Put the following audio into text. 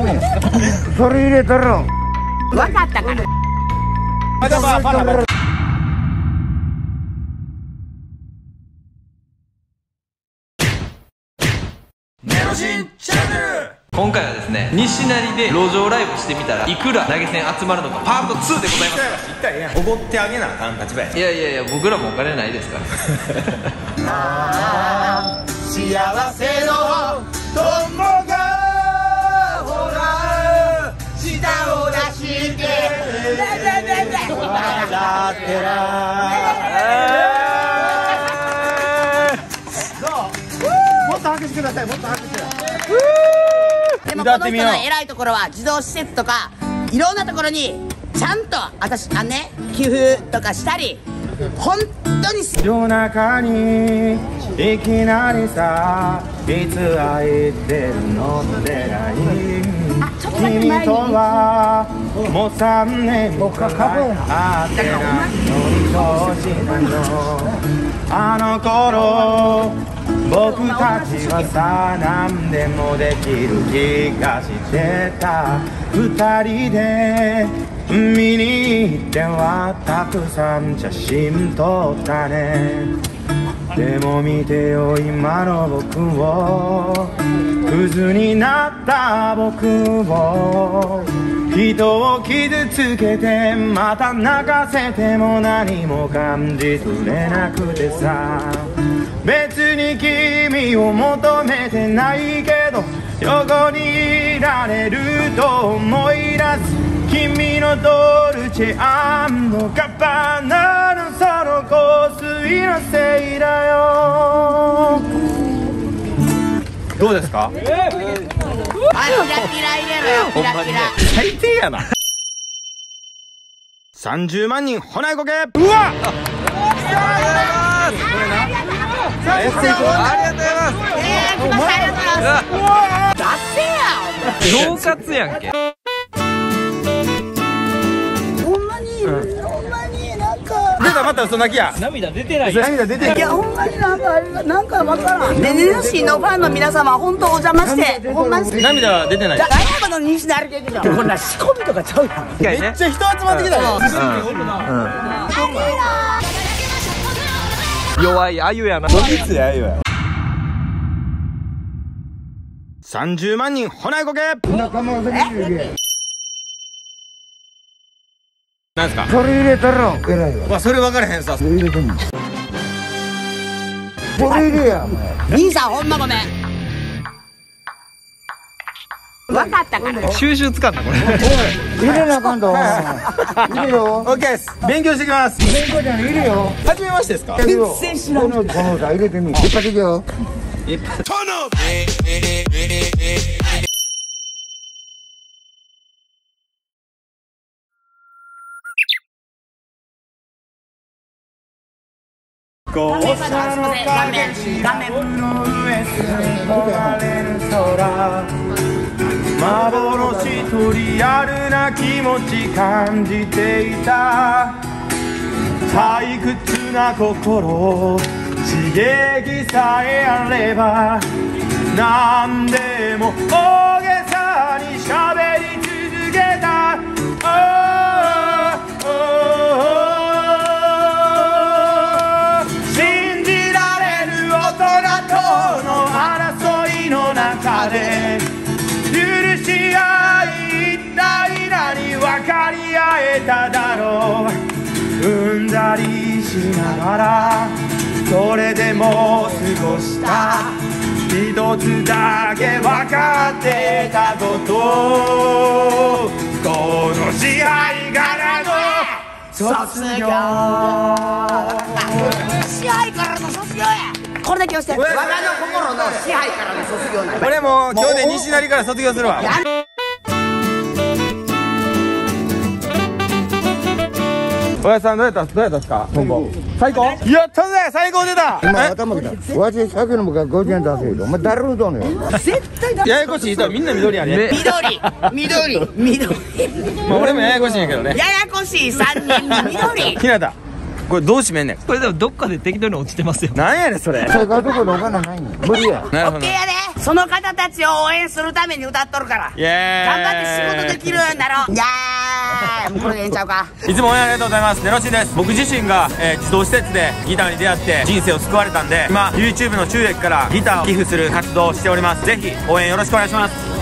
それ入れたら分かったから。 今回はですね、西成で路上ライブしてみたらいくら投げ銭集まるのかパート2でございます。 一回おごってあげなあかん立場や。 いやいやいや、僕らもお金ないですから幸せの友がほら舌を出して笑ってらもっと拍手ください。もっと拍手。 でもこの人の偉いところは児童施設とかいろんなところにちゃんと私ね寄付とかしたり本当に夜中にいきなりさいつ空いてるのってない君とはもう3年も会ってないのにどうしたのあの頃僕たちはさ何でもできる気がしてた二人で見に行ってはたくさん写真撮ったねでも見てよ今の僕をクズになった僕を人を傷つけてまた泣かせても何も感じ取れなくてさ別に君を求めてないけど横にいられると思い出す君のドルチェ&ガッバーナのその香水のせいだよどうですか？ キラキラ入れろよキラキラ最低やな30万人ほないこけうわっありがとうございます出せや脳活やんけ。 ほんまになんか出たまた嘘泣きや涙出てない。 涙出てないいやほんまになんかわからんねねるしのファンの皆様本当お邪魔してほんまに涙は出てない大学の西成劇場こんな仕込みとかちゃうやんめっちゃ人集まってきたよ弱いあゆやな。 いつやよ30万人ほないこけ仲間が先に入れなんすかそれ入れたら偉いわわそれ分からへんさ入れてみそれ入れや兄さんほんまごめん分かったから収集つかんなこれ。 入れなあかんと入れよオッケーです勉強してきます勉強じゃん入れよ初めましてですか全然知らんこの歌入れてみ一発いくよ画面の上すれる空幻とリアルな気持ち感じていた退屈な心刺激さえあれば何でも大げさに喋り続けた信じられる大人との争いの中で許し合い一体何分かり合えただろう踏んだりしながらそれでも過ごした一つだけ分かってたことこの支配からの卒業支配からの卒業やこれだけ押して我がの心の支配からの卒業なん俺も今日で西成から卒業するわおやさんどうやったですか今後最高やったぜ最高出た今頭きたわし酒飲むから50円出せよお前誰のとんねん絶対だややこしい人はみんな緑やね緑まあ俺もややこしいんやけどねややこしい3人の緑ひなたこれどう締めんねんこれでもどっかで適当に落ちてますよ。 なんやねんそれそれからどこでお金ないねん無理やなるほどオッケーやでその方たちを応援するために歌っとるからイエーイ。 頑張って仕事できるようになろう。いやー、もうこれでええんちゃうか。 いつも応援ありがとうございます。ネロシーです。僕自身が、児童施設でギターに出会って人生を救われたんで、今 YouTube の収益からギターを寄付する活動をしております。ぜひ応援よろしくお願いします。